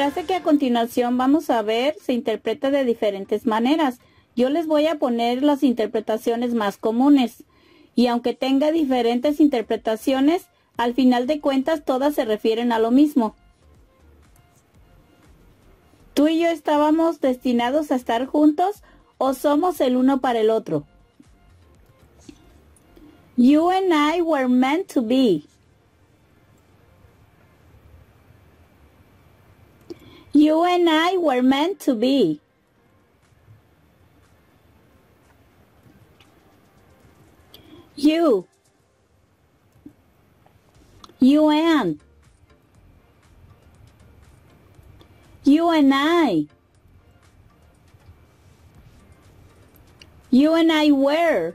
frase que a continuación vamos a ver se interpreta de diferentes maneras. Yo les voy a poner las interpretaciones más comunes. Y aunque tenga diferentes interpretaciones, al final de cuentas todas se refieren a lo mismo. ¿Tú y yo estábamos destinados a estar juntos o somos el uno para el otro? You and I were meant to be. You and I were meant to be. You and I. You and I were.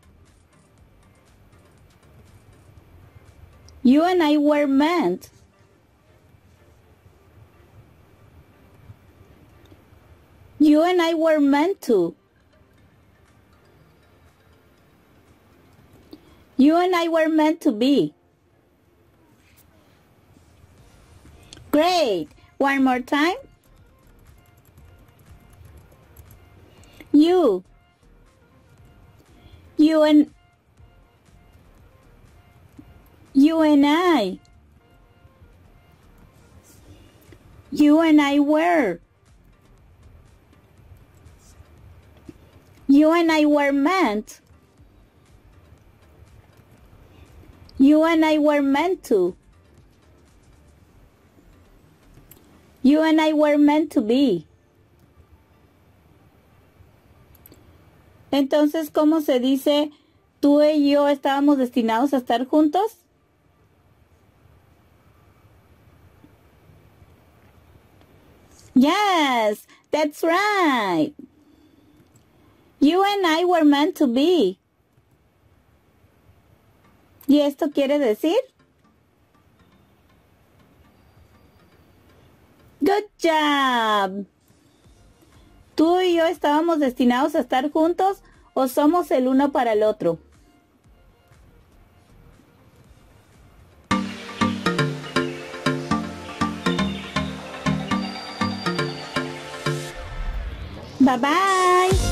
You and I were meant. You and I were meant to. You and I were meant to be. Great. One more time. You and I. You and I were. You and I were meant. You and I were meant to. You and I were meant to be. Entonces, ¿cómo se dice tú y yo estábamos destinados a estar juntos? Yes, that's right. You and I were meant to be. ¿Y esto quiere decir? Good job. ¿Tú y yo estábamos destinados a estar juntos o somos el uno para el otro? Bye bye.